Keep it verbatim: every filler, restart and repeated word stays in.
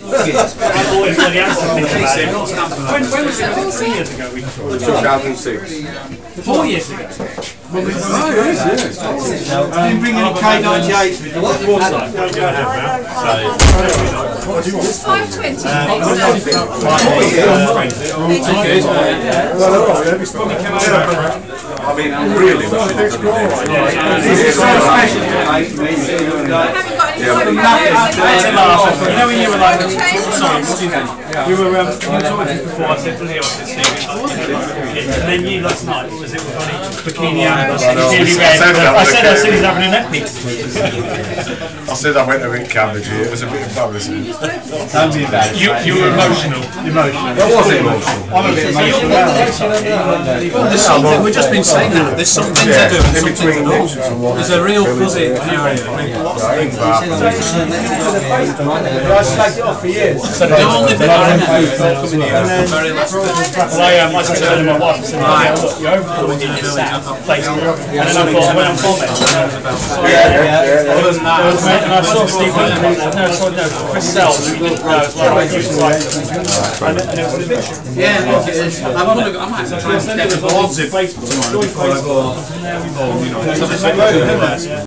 always got the answer thing about it. When, when was it? Three years ago? We two thousand six. Four years ago? Oh, yes, yes. Didn't bring any K ninety-eight. What's the water? What do you have now? five twenty. I mean, really, I haven't got any You know when you were like, sorry, we were, um, you were talking before, I said to Leo, I said, Steve, and then you last night, was it with any bikini and bikini red? I said, I said he's having a neck piece. I said I went a bit cabbage here, it was a bit embarrassing. Don't be bad. You, you were emotional. Emotional. That was emotional. I'm a bit emotional. Well, there's something, we've just been saying that, there's some things Yeah, to do and in some between things this and what There's a real fuzzy area. I slagged it off for years. The only bit I know very last bit. Well, I, um, like I said to my wife, I said, oh, look, you're overboard in the set, Facebook. And then I thought, when I'm commenting, Yeah, yeah, and I saw Steve Wilson, no, sorry, no, Chris Sells, no, it's like, it was like, and it was a bit. Yeah, look, it is. I'm going to, I might have to try and get the boards if Facebook.